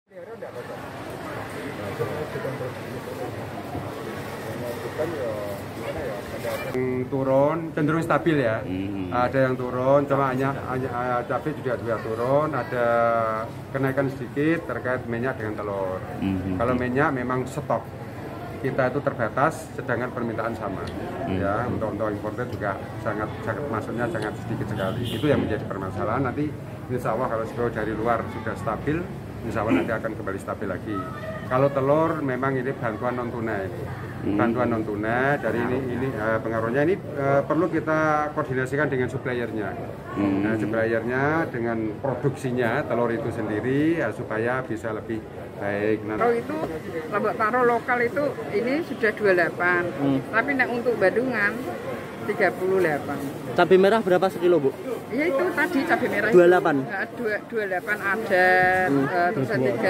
Turun cenderung stabil ya. Ada yang turun, cuma hanya cabai juga turun. Ada kenaikan sedikit terkait minyak dengan telur. Kalau minyak memang stok kita itu terbatas, sedangkan permintaan sama. Ya, untuk importer juga sangat maksudnya sangat sedikit sekali. Itu yang menjadi permasalahan. Nanti insya Allah kalau dari luar sudah stabil, insya Allah nanti akan kembali stabil lagi. Kalau telur memang ini bantuan non tunai. Bantuan non tunai dari ini pengaruhnya ini perlu kita koordinasikan dengan suppliernya. Nah, suppliernya dengan produksinya telur itu sendiri ya, supaya bisa lebih baik. Kalau itu Lombok Taro lokal itu ini sudah 28, tapi untuk Bandungan 38. Cabai merah berapa sekilo, Bu? Iya itu tadi cabai merah 28. 28 ada, terus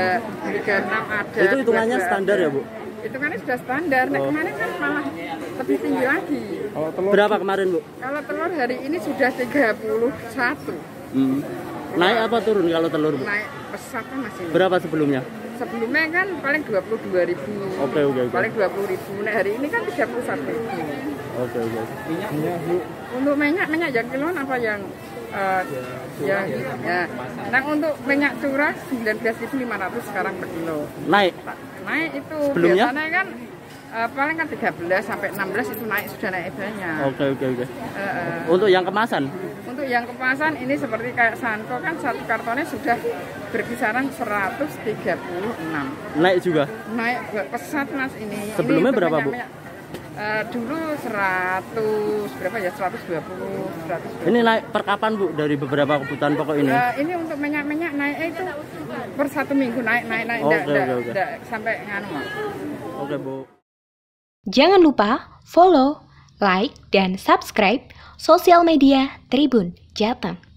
36 ada. Itu hitungannya 22 standar ada. ya, Bu? Hitungannya sudah standar. Nah, kemarin kan malah lebih tinggi lagi. Berapa kemarin, Bu? Kalau telur hari ini sudah 31. Naik apa turun kalau telur, Bu? Naik pesat kan masih. Berapa sebelumnya? Sebelumnya kan paling 22.000. Oke. Paling 20.000. Nah, hari ini kan 31.000. Oke. Minyak, Bu. Untuk minyak yang kiloan apa yang ya. Nah, untuk minyak curah 19.500 sekarang per kilo. Naik Naik itu sebelumnya? Biasanya kan paling kan 13 sampai 16 itu sudah naik banyak. Oke. Untuk yang kemasan? Untuk yang kemasan ini seperti kayak Sanko kan satu kartonnya sudah berkisaran 136. Naik juga? Naik pesat Mas ini. Sebelumnya ini berapa, Bu? Dulu 100 berapa ya, 120, 100. Ini naik per kapan, Bu, dari beberapa kebutuhan pokok ini? Ini untuk minyak naik itu per 1 minggu naik. Oke. Enggak sampai nganu. Oke, Bu. Jangan lupa follow, like, dan subscribe sosial media Tribun Jateng.